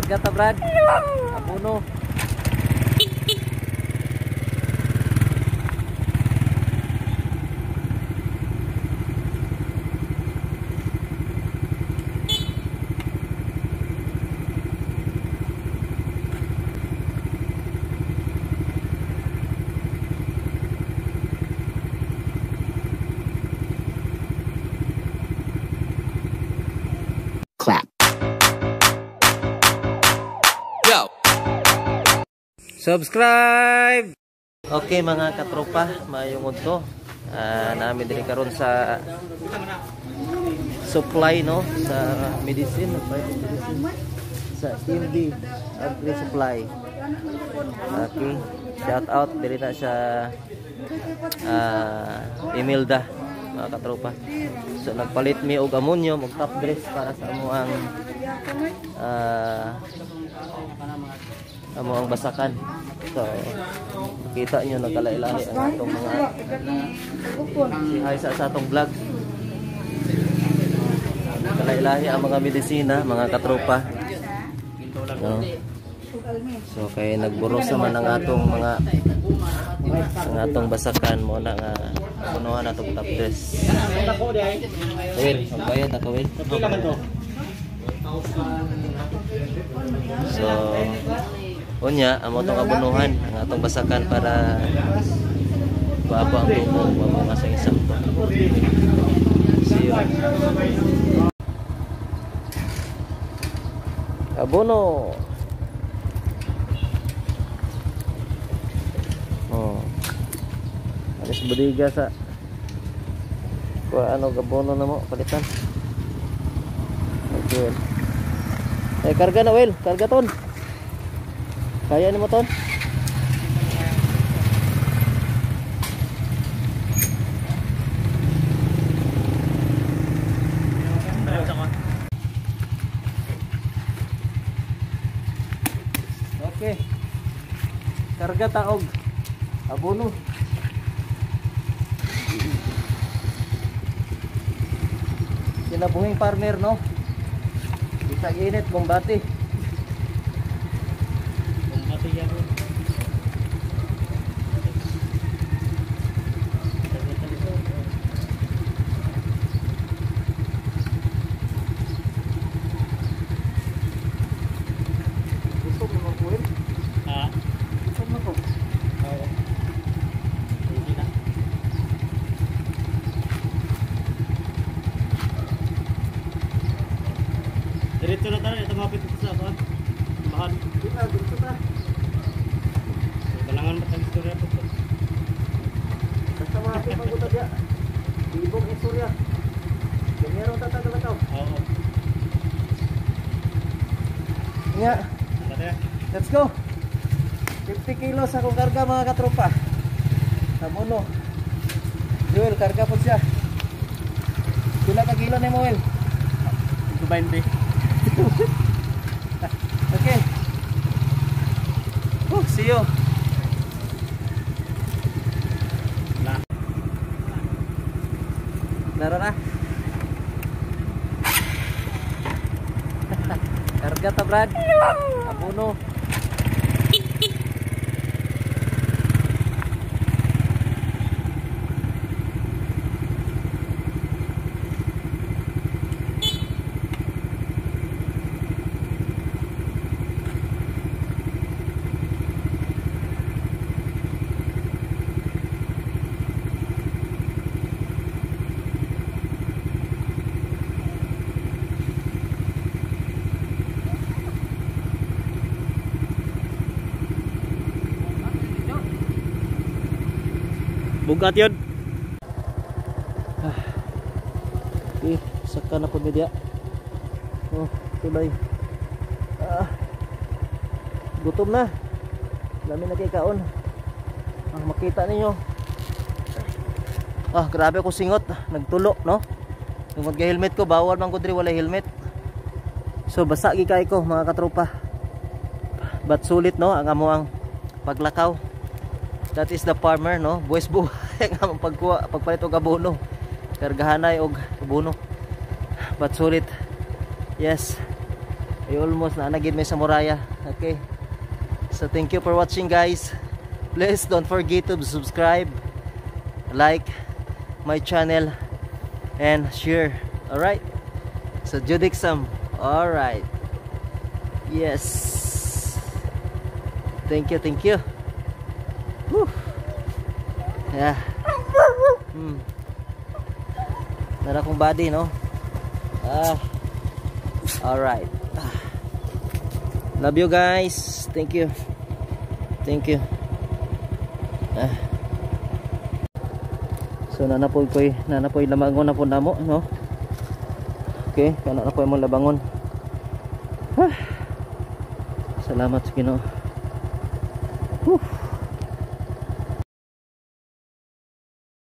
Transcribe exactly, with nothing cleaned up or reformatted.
Karga ta Brad. Abono. Clap. Yo. Subscribe. Okay mga katropa, mayong udto. Uh, namin diri karon sa supply no sa medicine, sa M D Agri Supply. Okay, shout out diri na sa uh, Imelda mga katropa. So nagpalit mi og ammonium og top dress para sa amo ang uh, amo ang basakan. So kita nyo nagkalailahi ang atong mga sihay sa, sa atong vlog. Nagkalailahi ang mga medisina mga katropa. No? So kay nagburos naman ang atong mga ang atong basakan mo na nga punuhan atong top dress. Will, magbayad ako Will. So unya amo tong abunuhan ang atong basakan para baabo ang tubo, baabo nga sa isang to. See you. Abono. Oh. Alis bodiga sa kung ano gabono na mo palitan. Okay. Eh karga na Will, karga ton. Kaya ni mo ton? Okay. Karga taog. Abono. Kinabuhing farmer no. Bisag init bombati. Bombati yan. Gusto mo magkuhin? Ha? Gusto mo ko? Oo. Hindi na. Diretso na tayo, ito mapit sa ako. Bahan. Dito, dito ta. Balangan mo tayong istorya po. Basta mapit pang dia. Ibog istorya. Ganyan ang tatagalakaw. Oo. Nga. Let's go. fifty kilos akong karga mga katropa. Samono. Joel, karga po siya. Sila ka kilo ni Moel. twenty. Okay. Oh, see you. Nah. Nara na. Karga ta Brad. Abono. Bugat yun. Ah. Okay, saka na po media. Oh, tulay. Ah. Gutom na. Dami na kay kaon. Ah, makita ninyo. Ah, grabe ko singot. Nagtulo, no? Yung mag-helmet ko, bawal man ko diri wala helmet. So basa gi kay ko mga katropa. But sulit no ang amo ang paglakaw. That is the farmer no, buwes buhay nga ang pagkuha, pagpalit og abono. Kargahanay og abono. But sulit. Yes. I almost na nagid may sa Moraya. Okay. So thank you for watching, guys. Please don't forget to subscribe, like my channel, and share. Alright. So Judixam. Alright. Yes. Thank you, thank you. Whew. Yeah. Hmm. Nara kong body, no? Ah. Alright. Ah. Love you, guys. Thank you. Thank you. Ah. So nanapoy koy, nanapoy lamangon na po namo, no? Okay, kana na po imong labangon. Ah. Salamat sa Ginoo. Whew.